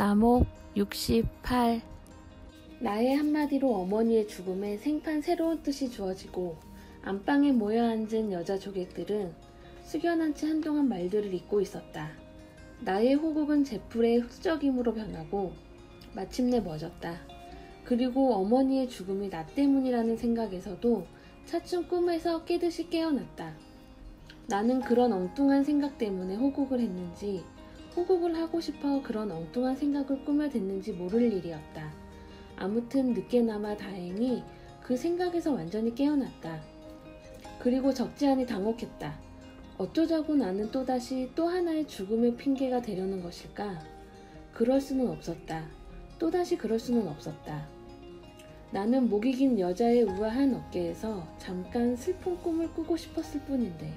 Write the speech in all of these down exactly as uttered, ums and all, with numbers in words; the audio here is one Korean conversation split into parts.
나목 육십팔. 나의 한마디로 어머니의 죽음에 생판 새로운 뜻이 주어지고 안방에 모여 앉은 여자 조객들은 숙연한 채 한동안 말들을 잇고 있었다. 나의 호국은 제풀의 흑적임으로 변하고 마침내 멎었다. 그리고 어머니의 죽음이 나 때문이라는 생각에서도 차츰 꿈에서 깨듯이 깨어났다. 나는 그런 엉뚱한 생각 때문에 호국을 했는지 호국을 하고 싶어 그런 엉뚱한 생각을 꾸며댔는지 모를 일이었다. 아무튼 늦게나마 다행히 그 생각에서 완전히 깨어났다. 그리고 적지 않이 당혹했다. 어쩌자고 나는 또다시 또 하나의 죽음의 핑계가 되려는 것일까? 그럴 수는 없었다. 또다시 그럴 수는 없었다. 나는 목이 긴 여자의 우아한 어깨에서 잠깐 슬픈 꿈을 꾸고 싶었을 뿐인데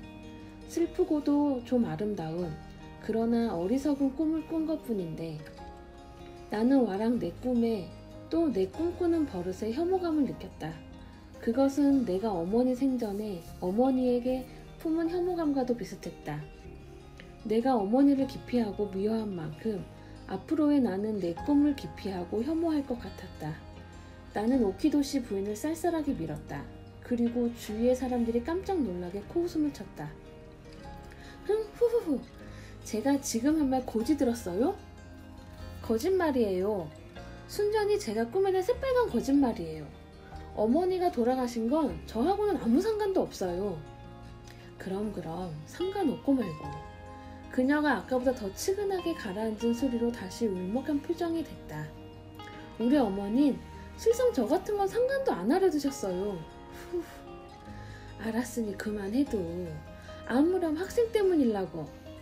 슬프고도 좀 아름다운 그러나 어리석은 꿈을 꾼 것뿐인데 나는 와랑 내 꿈에 또 내 꿈꾸는 버릇에 혐오감을 느꼈다. 그것은 내가 어머니 생전에 어머니에게 품은 혐오감과도 비슷했다. 내가 어머니를 기피하고 미워한 만큼 앞으로의 나는 내 꿈을 기피하고 혐오할 것 같았다. 나는 오키도시 부인을 쌀쌀하게 밀었다. 그리고 주위의 사람들이 깜짝 놀라게 코웃음을 쳤다. 흥 후후후. 제가 지금 한 말 고지 들었어요? 거짓말이에요. 순전히 제가 꾸며낸 새빨간 거짓말이에요. 어머니가 돌아가신 건 저하고는 아무 상관도 없어요. 그럼 그럼 상관없고 말고. 그녀가 아까보다 더 치근하게 가라앉은 소리로 다시 울먹한 표정이 됐다. 우리 어머닌 실상 저 같은 건 상관도 안 하려 드셨어요. 후. 알았으니 그만해도 아무렴 학생 때문이라고.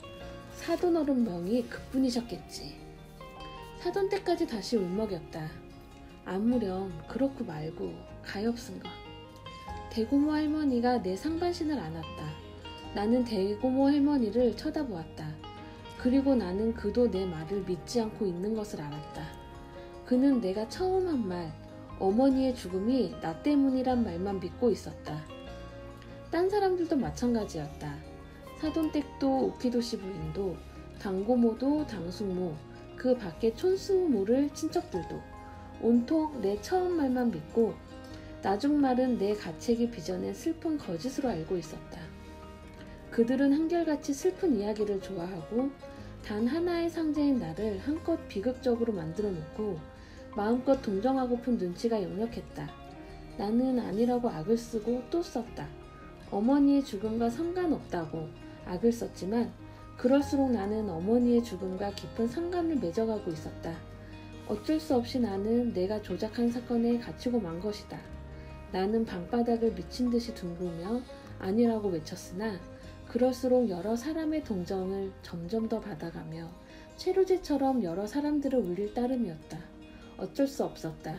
사돈 어른멍이 그뿐이셨겠지. 사돈 때까지 다시 울먹였다. 아무렴 그렇고 말고 가엾은 것. 대고모 할머니가 내 상반신을 안았다. 나는 대고모 할머니를 쳐다보았다. 그리고 나는 그도 내 말을 믿지 않고 있는 것을 알았다. 그는 내가 처음 한 말, 어머니의 죽음이 나 때문이란 말만 믿고 있었다. 딴 사람들도 마찬가지였다. 사돈댁도 오키도시 부인도 당고모도 당숙모 그 밖에 촌수 모를 친척들도 온통 내 처음 말만 믿고 나중 말은 내 가책이 빚어낸 슬픈 거짓으로 알고 있었다. 그들은 한결같이 슬픈 이야기를 좋아하고 단 하나의 상제인 나를 한껏 비극적으로 만들어 놓고 마음껏 동정하고픈 눈치가 역력했다. 나는 아니라고 악을 쓰고 또 썼다. 어머니의 죽음과 상관없다고 악을 썼지만 그럴수록 나는 어머니의 죽음과 깊은 상관을 맺어가고 있었다. 어쩔 수 없이 나는 내가 조작한 사건에 갇히고 만 것이다. 나는 방바닥을 미친 듯이 둥글며 아니라고 외쳤으나 그럴수록 여러 사람의 동정을 점점 더 받아가며 체류제처럼 여러 사람들을 울릴 따름이었다. 어쩔 수 없었다.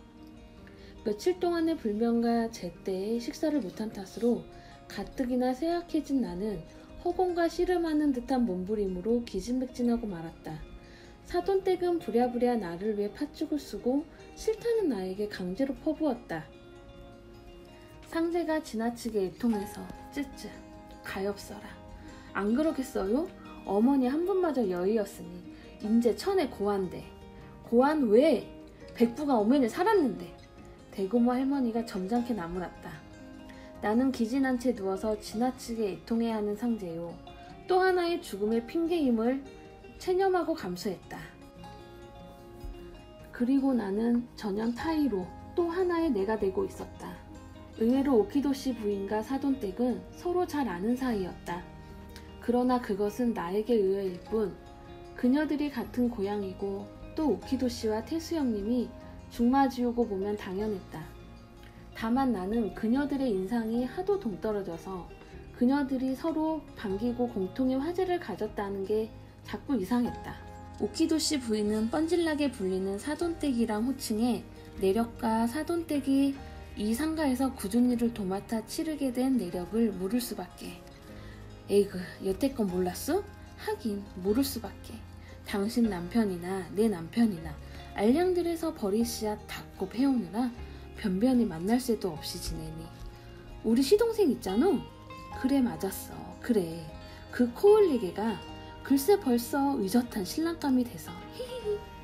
며칠 동안의 불면과 제때에 식사를 못한 탓으로 가뜩이나 쇠약해진 나는 허공과 씨름하는 듯한 몸부림으로 기진맥진하고 말았다. 사돈댁은 부랴부랴 나를 위해 팥죽을 쓰고 싫다는 나에게 강제로 퍼부었다. 상제가 지나치게 애통해서 쯔쯔 가엾어라. 안 그러겠어요? 어머니 한 분마저 여의였으니 인제 천에 고한데. 고한 왜? 백부가 엄연히 살았는데. 대고모 할머니가 점잖게 나무랐다. 나는 기진한 채 누워서 지나치게 애통해야 하는 상제요. 또 하나의 죽음의 핑계임을 체념하고 감수했다. 그리고 나는 전혀 타이로 또 하나의 내가 되고 있었다. 의외로 오키도시 부인과 사돈댁은 서로 잘 아는 사이였다. 그러나 그것은 나에게 의외일 뿐 그녀들이 같은 고향이고 또 오키도시와 태수 형님이 죽마지우고 보면 당연했다. 다만 나는 그녀들의 인상이 하도 동떨어져서 그녀들이 서로 반기고 공통의 화제를 가졌다는 게 자꾸 이상했다. 오키도시 부인은 뻔질나게 불리는 사돈댁이란 호칭에 내력과 사돈댁이 이 상가에서 굳은 일을 도맡아 치르게 된 내력을 모를 수밖에. 에이그 여태껏 몰랐어? 하긴 모를 수밖에. 당신 남편이나 내 남편이나 알량들에서 버린 씨앗 닦고 배우느라 변변히 만날 새도 없이 지내니. 우리 시동생 있잖아? 그래 맞았어. 그래 그 코올리게가 글쎄 벌써 의젓한 신랑감이 돼서 히히히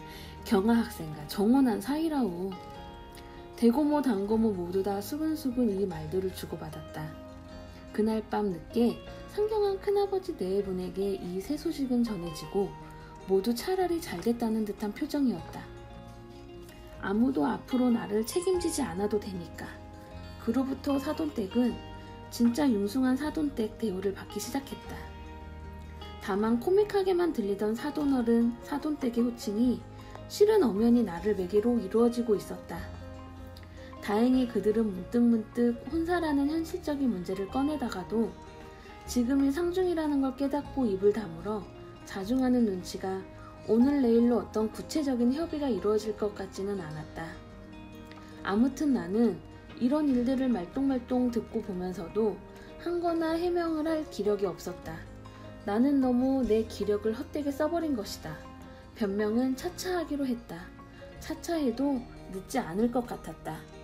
경아 학생과 정원한 사이라오. 대고모 단고모 모두 다 수근수근 이 말들을 주고받았다. 그날 밤 늦게 상경한 큰아버지 네 분에게 이 새 소식은 전해지고 모두 차라리 잘됐다는 듯한 표정이었다. 아무도 앞으로 나를 책임지지 않아도 되니까. 그로부터 사돈댁은 진짜 융숭한 사돈댁 대우를 받기 시작했다. 다만 코믹하게만 들리던 사돈어른, 사돈댁의 호칭이 실은 엄연히 나를 매개로 이루어지고 있었다. 다행히 그들은 문득문득 혼사라는 현실적인 문제를 꺼내다가도 지금이 상중이라는 걸 깨닫고 입을 다물어 자중하는 눈치가 오늘 내일로 어떤 구체적인 협의가 이루어질 것 같지는 않았다. 아무튼 나는 이런 일들을 말똥말똥 듣고 보면서도 한거나 해명을 할 기력이 없었다. 나는 너무 내 기력을 헛되게 써버린 것이다. 변명은 차차 하기로 했다. 차차 해도 늦지 않을 것 같았다.